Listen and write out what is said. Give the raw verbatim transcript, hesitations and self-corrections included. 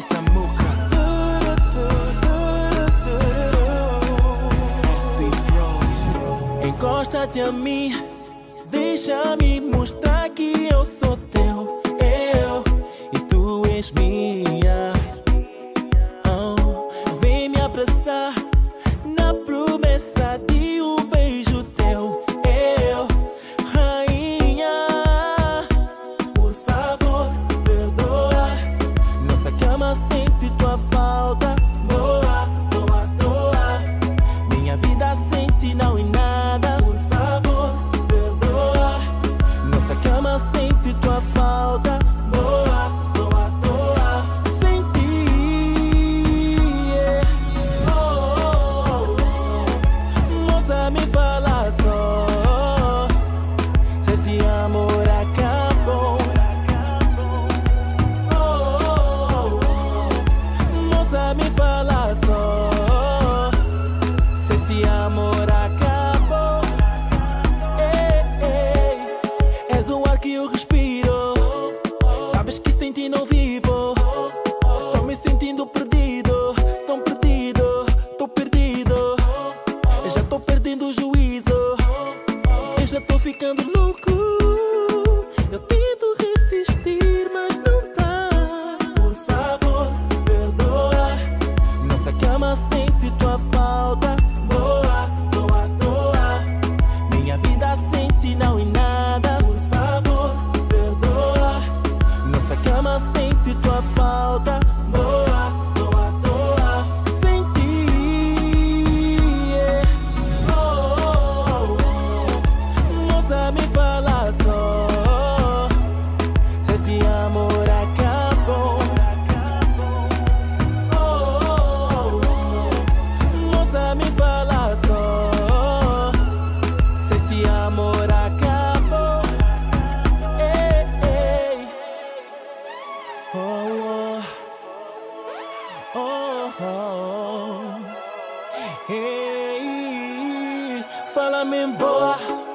Samuca. S V Pro. Encosta-te a mim, deixa-me mostrar que eu sou teu, eu, e tu és minha. Oh, vem me abraçar na promessa de um beijo teu, eu, rainha. Por favor, perdoa. Nossa cama sente tua falta. Boa, boa, boa. Minha vida sente não e nada. Por favor, perdoa. Nossa cama sente tua falta. Boa, boa, boa. Senti, yeah. Oh, oh, oh. Moça, me fala só se esse amor acabou. Oh, oh, oh. Moça, me fala só se esse amor acabou. Ei, ei. És o ar que eu respiro. Sabes que sem ti não vivo. Tô me sentindo perdido, tão perdido, tô perdido. Eu já tô perdendo o juízo. Eu já tô ficando louco. Eu tento resistir, mas não dá. Por favor, perdoa. Nossa cama sente tua falta. Boa, boa, boa. Minha vida sente não e nada. Por favor, perdoa. Nossa cama sente tua falta. Boa, boa, boa. Senti, yeah. Oh, oh, oh. Moça, me fala só se esse amor acabou. Oh, oh, oh. Moça, me fala só se esse amor acabou. Ei, ei. Oh, oh, oh, oh. Ei, fala-me boa.